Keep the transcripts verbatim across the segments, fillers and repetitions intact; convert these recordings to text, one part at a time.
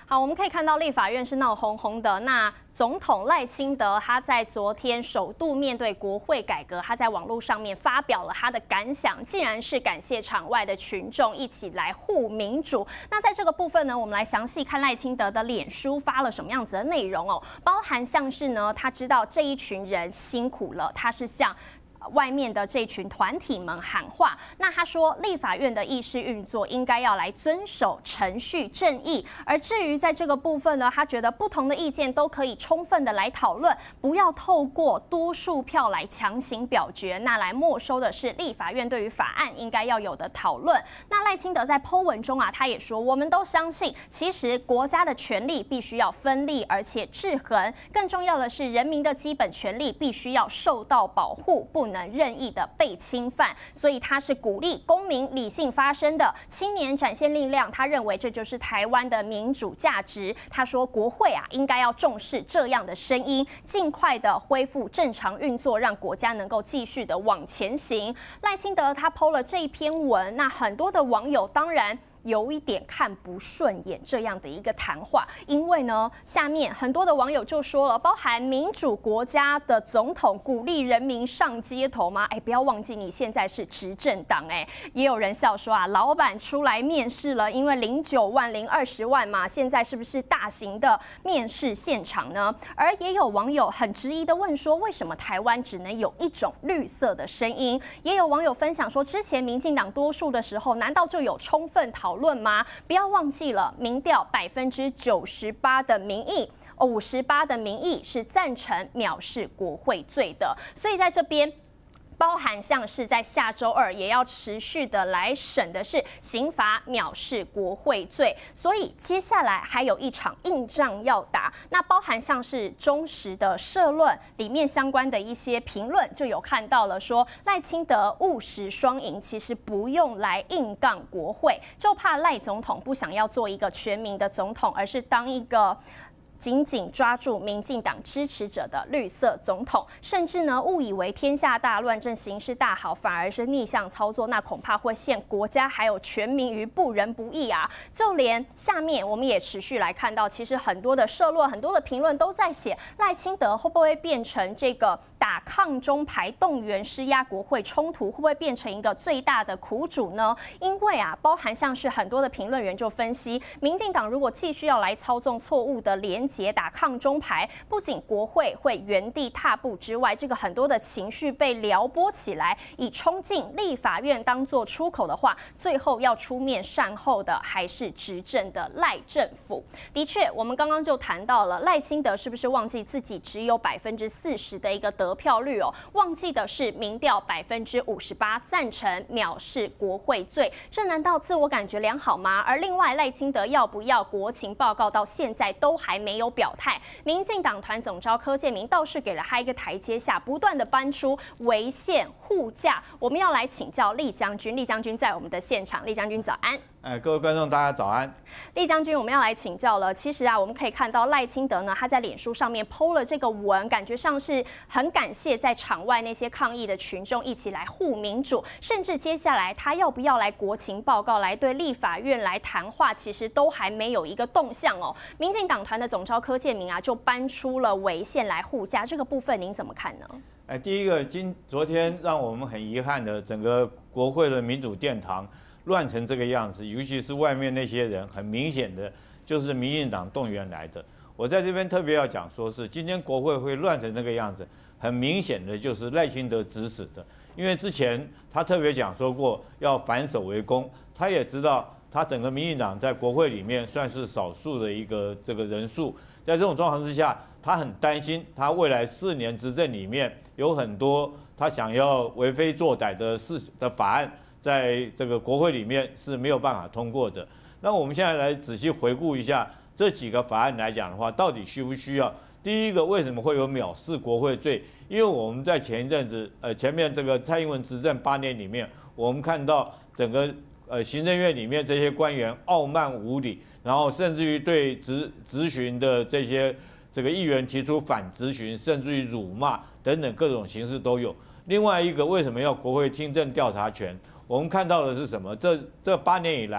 好，我们可以看到立法院是闹哄哄的。那总统赖清德他在昨天首度面对国会改革，他在网络上面发表了他的感想，竟然是感谢场外的群众一起来护民主。那在这个部分呢，我们来详细看赖清德的脸书发了什么样子的内容哦，包含像是呢，他知道这一群人辛苦了，他是向外面的这群团体们喊话，那他说，立法院的议事运作应该要来遵守程序正义。而至于在这个部分呢，他觉得不同的意见都可以充分的来讨论，不要透过多数票来强行表决，那来没收的是立法院对于法案应该要有的讨论。那赖清德在 po 文中啊，他也说，我们都相信，其实国家的权力必须要分立而且制衡，更重要的是，人民的基本权利必须要受到保护，不能任意的被侵犯，所以他是鼓励公民理性发声的，青年展现力量。他认为这就是台湾的民主价值。他说，国会啊应该要重视这样的声音，尽快的恢复正常运作，让国家能够继续的往前行。赖清德他 po 了这一篇文，那很多的网友当然有一点看不顺眼这样的一个谈话，因为呢，下面很多的网友就说了，包含民主国家的总统鼓励人民上街头吗？哎，不要忘记你现在是执政党哎。也有人笑说啊，老板出来面试了，因为零九万零二十万嘛，现在是不是大型的面试现场呢？而也有网友很质疑的问说，为什么台湾只能有一种绿色的声音？也有网友分享说，之前民进党多数的时候，难道就有充分讨论？论吗？不要忘记了，民调百分之九十八的民意，哦，五十八的民意是赞成藐视国会罪的，所以在这边。包含像是在下周二也要持续的来审的是刑罚藐视国会罪，所以接下来还有一场硬仗要打。那包含像是中时的社论里面相关的一些评论，就有看到了说赖清德务实双赢，其实不用来硬杠国会，就怕赖总统不想要做一个全民的总统，而是当一个紧紧抓住民进党支持者的绿色总统，甚至呢误以为天下大乱，正形势大好，反而是逆向操作，那恐怕会陷国家还有全民于不仁不义啊！就连下面我们也持续来看到，其实很多的社论、很多的评论都在写赖清德会不会变成这个打抗中牌、动员施压国会冲突，会不会变成一个最大的苦主呢？因为啊，包含像是很多的评论员就分析，民进党如果继续要来操纵错误的连结打抗中牌，不仅国会会原地踏步之外，这个很多的情绪被撩拨起来，以冲进立法院当作出口的话，最后要出面善后的还是执政的赖政府。的确，我们刚刚就谈到了赖清德是不是忘记自己只有百分之四十的一个得票率哦？忘记的是民调百分之五十八赞成藐视国会罪，这难道自我感觉良好吗？而另外，赖清德要不要国情报告，到现在都还没有表态。民进党团总召柯建铭倒是给了他一个台阶下，不断的搬出违宪护驾。我们要来请教厉将军，厉将军在我们的现场，厉将军早安。 哎，各位观众大家早安。 厉将军，我们要来请教了。其实啊，我们可以看到赖清德呢，他在脸书上面 po 了这个文，感觉上是很感谢在场外那些抗议的群众一起来护民主，甚至接下来他要不要来国情报告，来对立法院来谈话，其实都还没有一个动向哦。民进党团的总召柯建铭啊，就搬出了违宪来护驾，这个部分您怎么看呢？ 哎，第一个，今昨天让我们很遗憾的，整个国会的民主殿堂乱成这个样子，尤其是外面那些人，很明显的就是民进党动员来的。我在这边特别要讲，说是今天国会会乱成这个样子，很明显的就是赖清德指使的。因为之前他特别讲说过要反守为攻，他也知道他整个民进党在国会里面算是少数的一个这个人数，在这种状况之下，他很担心他未来四年执政里面有很多他想要为非作歹的事的法案，在这个国会里面是没有办法通过的。那我们现在来仔细回顾一下这几个法案来讲的话，到底需不需要？第一个，为什么会有藐视国会罪？因为我们在前一阵子，呃，前面这个蔡英文执政八年里面，我们看到整个呃行政院里面这些官员傲慢无礼，然后甚至于对质质询的这些这个议员提出反质询，甚至于辱骂等等各种形式都有。另外一个，为什么要国会听证调查权？我们看到的是什么？这这八年以来，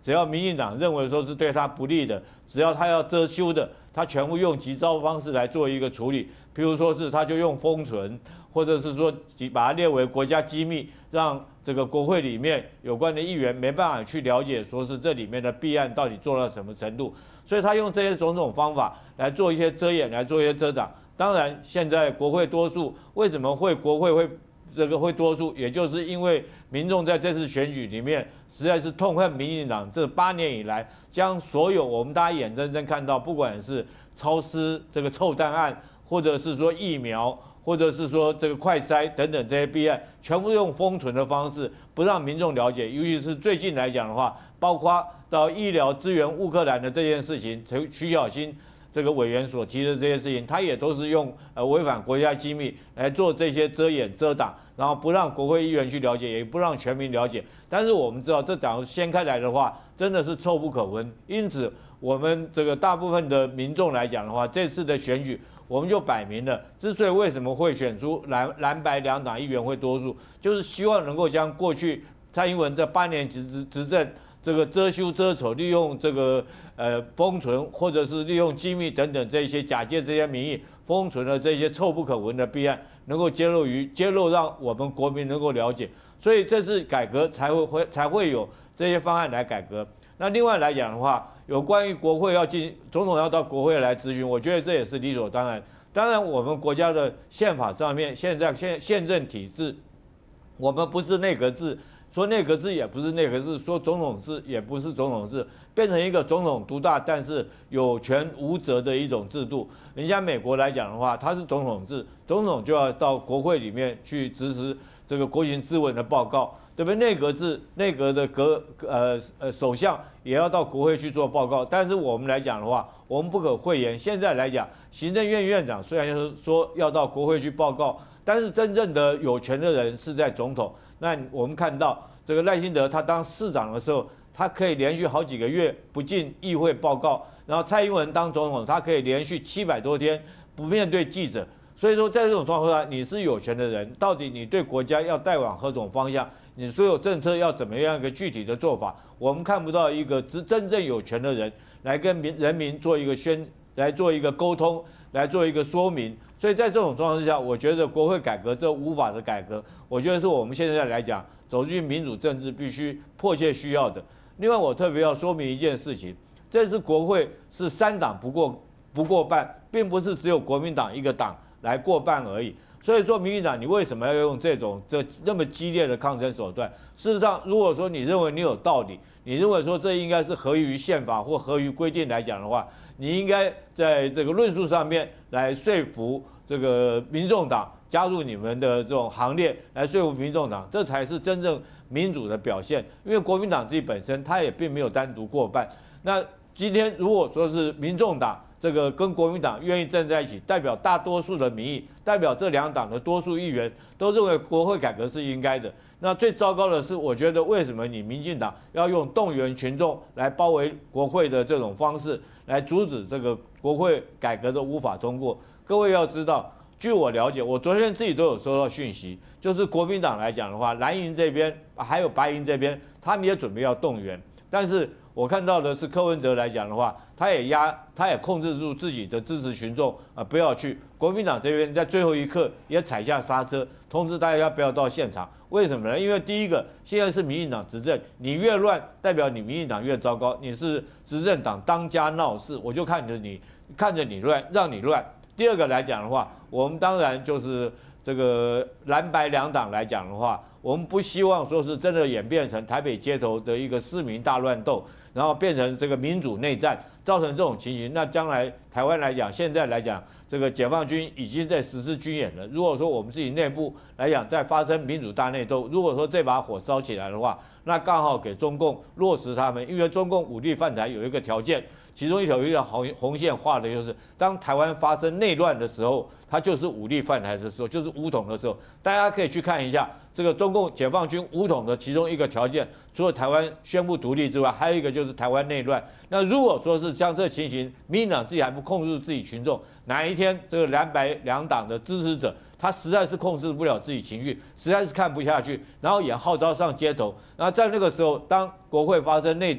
只要民进党认为说是对他不利的，只要他要遮羞的，他全部用急招方式来做一个处理。譬如说是他就用封存，或者是说把它列为国家机密，让这个国会里面有关的议员没办法去了解，说是这里面的弊案到底做到什么程度。所以他用这些种种方法来做一些遮掩，来做一些遮挡。当然，现在国会多数为什么会国会会这个会多数，也就是因为民众在这次选举里面实在是痛恨民进党这八年以来将所有我们大家眼睁睁看到，不管是超私这个臭弹案，或者是说疫苗，或者是说这个快筛等等这些弊案，全部用封存的方式，不让民众了解。尤其是最近来讲的话，包括到医疗资源乌克兰的这件事情，徐小新这个委员所提的这些事情，他也都是用呃违反国家机密来做这些遮掩遮挡，然后不让国会议员去了解，也不让全民了解。但是我们知道，这党掀开来的话，真的是臭不可闻。因此，我们这个大部分的民众来讲的话，这次的选举，我们就摆明了，之所以为什么会选出蓝蓝白两党议员会多数，就是希望能够将过去蔡英文这八年执执执政这个遮羞遮丑，利用这个呃封存，或者是利用机密等等这些假借这些名义封存的这些臭不可闻的弊案，能够揭露于揭露，让我们国民能够了解。所以这次改革才会会才会有这些方案来改革。那另外来讲的话，有关于国会要进总统要到国会来咨询，我觉得这也是理所当然。当然，我们国家的宪法上面现在宪宪政体制，我们不是内阁制。说内阁制也不是内阁制，说总统制也不是总统制，变成一个总统独大，但是有权无责的一种制度。人家美国来讲的话，它是总统制，总统就要到国会里面去支持这个国情咨文的报告，对不对？内阁制，内阁的阁呃呃首相也要到国会去做报告。但是我们来讲的话，我们不可讳言，现在来讲，行政院院长虽然说要到国会去报告，但是真正的有权的人是在总统。那我们看到这个赖清德他当市长的时候，他可以连续好几个月不进议会报告，然后蔡英文当总统，他可以连续七百多天不面对记者。所以说，在这种状况下，你是有权的人，到底你对国家要带往何种方向，你所有政策要怎么样一个具体的做法，我们看不到一个真真正有权的人来跟民人民做一个宣，来做一个沟通，来做一个说明。所以在这种状况之下，我觉得国会改革这无法的改革，我觉得是我们现在来讲走进民主政治必须迫切需要的。另外，我特别要说明一件事情，这次国会是三党不过不过半，并不是只有国民党一个党来过半而已。所以说，民进党你为什么要用这种这那么激烈的抗争手段？事实上，如果说你认为你有道理，你认为说这应该是合于宪法或合于规定来讲的话，你应该在这个论述上面来说服这个民众党加入你们的这种行列，来说服民众党，这才是真正民主的表现。因为国民党自己本身他也并没有单独过半。那今天如果说是民众党这个跟国民党愿意站在一起，代表大多数的民意，代表这两党的多数议员都认为国会改革是应该的。那最糟糕的是，我觉得为什么你民进党要用动员群众来包围国会的这种方式，来阻止这个国会改革的无法通过？各位要知道，据我了解，我昨天自己都有收到讯息，就是国民党来讲的话，蓝营这边还有白营这边，他们也准备要动员，但是我看到的是柯文哲来讲的话，他也压，他也控制住自己的支持群众啊，不要去。国民党这边在最后一刻也踩下刹车，通知大家不要到现场。为什么呢？因为第一个，现在是民进党执政，你越乱，代表你民进党越糟糕，你是执政党当家闹事，我就看着你，看着你乱，让你乱。第二个来讲的话，我们当然就是这个蓝白两党来讲的话，我们不希望说是真的演变成台北街头的一个市民大乱斗，然后变成这个民主内战，造成这种情形。那将来台湾来讲，现在来讲，这个解放军已经在实施军演了。如果说我们自己内部来讲，在发生民主大内斗，如果说这把火烧起来的话，那刚好给中共落实他们，因为中共武力犯台有一个条件。其中一条一条红红线画的就是，当台湾发生内乱的时候，它就是武力犯台的时候，就是武统的时候。大家可以去看一下这个中共解放军武统的其中一个条件，除了台湾宣布独立之外，还有一个就是台湾内乱。那如果说是像这情形，民进党自己还不控制自己群众，哪一天这个蓝白两党的支持者，他实在是控制不了自己情绪，实在是看不下去，然后也号召上街头。然后在那个时候，当国会发生内斗，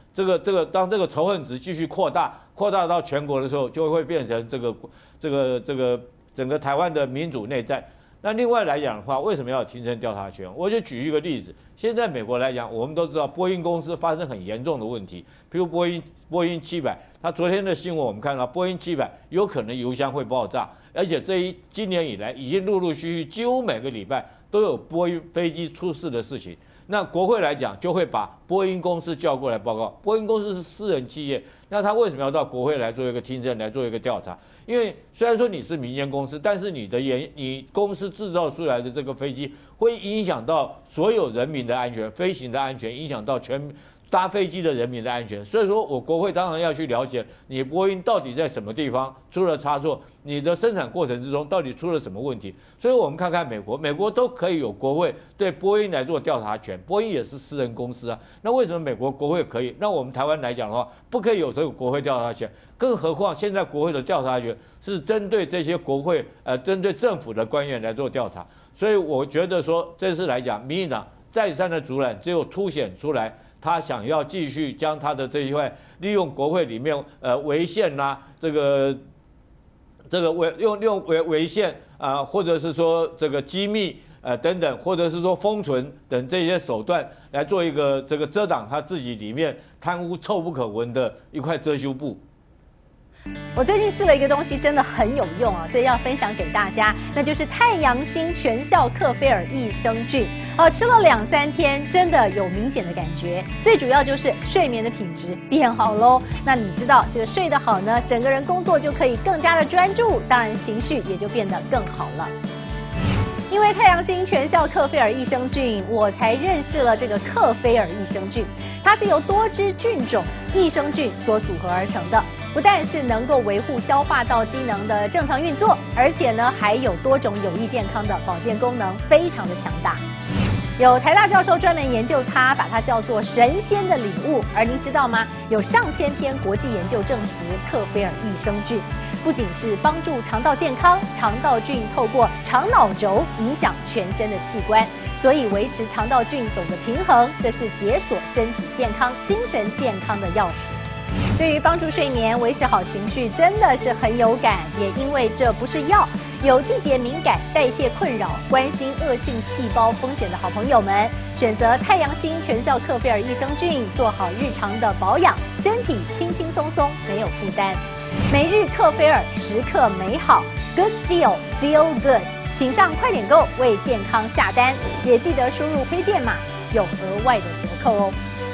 这个这个当这个仇恨值继续扩大，扩大到全国的时候，就会变成这个这个这个整个台湾的民主内战。那另外来讲的话，为什么要停止调查权？我就举一个例子，现在美国来讲，我们都知道波音公司发生很严重的问题，比如波音波音七百，它昨天的新闻我们看到，波音七百有可能油箱会爆炸，而且这一今年以来已经陆陆续续几乎每个礼拜都有波音飞机出事的事情。那国会来讲，就会把波音公司叫过来报告。波音公司是私人企业，那他为什么要到国会来做一个听证，来做一个调查？因为虽然说你是民间公司，但是你的研你公司制造出来的这个飞机，会影响到所有人民的安全、飞行的安全，影响到全搭飞机的人民的安全。所以说我国会当然要去了解你波音到底在什么地方出了差错，你的生产过程之中到底出了什么问题。所以我们看看美国，美国都可以有国会对波音来做调查权，波音也是私人公司啊。那为什么美国国会可以？那我们台湾来讲的话，不可以有这个国会调查权？更何况现在国会的调查权是针对这些国会呃，针对政府的官员来做调查。所以我觉得说，这次来讲，民进党再三的阻拦，只有凸显出来。他想要继续将他的这一块利用国会里面呃违宪啦，这个这个违用用违违宪啊，或者是说这个机密呃等等，或者是说封存等这些手段来做一个这个遮挡他自己里面贪污臭不可闻的一块遮羞布。 我最近试了一个东西，真的很有用啊，所以要分享给大家，那就是太阳星全效克菲尔益生菌。哦，吃了两三天，真的有明显的感觉。最主要就是睡眠的品质变好喽。那你知道这个睡得好呢，整个人工作就可以更加的专注，当然情绪也就变得更好了。因为太阳星全效克菲尔益生菌，我才认识了这个克菲尔益生菌。它是由多支菌种益生菌所组合而成的，不但是能够维护消化道机能的正常运作，而且呢还有多种有益健康的保健功能，非常的强大。有台大教授专门研究它，把它叫做神仙的礼物。而您知道吗？有上千篇国际研究证实，克菲尔益生菌不仅是帮助肠道健康，肠道菌透过肠脑轴影响全身的器官，所以维持肠道菌种的平衡，这是解锁身体健康、精神健康的钥匙。对于帮助睡眠、维持好情绪，真的是很有感。也因为这不是药，有季节敏感、代谢困扰、关心恶性细胞风险的好朋友们，选择太阳星全效克菲尔益生菌，做好日常的保养，身体轻轻松松，没有负担。每日克菲尔，时刻美好 ，Good Feel Feel Good， 请上快点购为健康下单，也记得输入推荐码，有额外的折扣哦。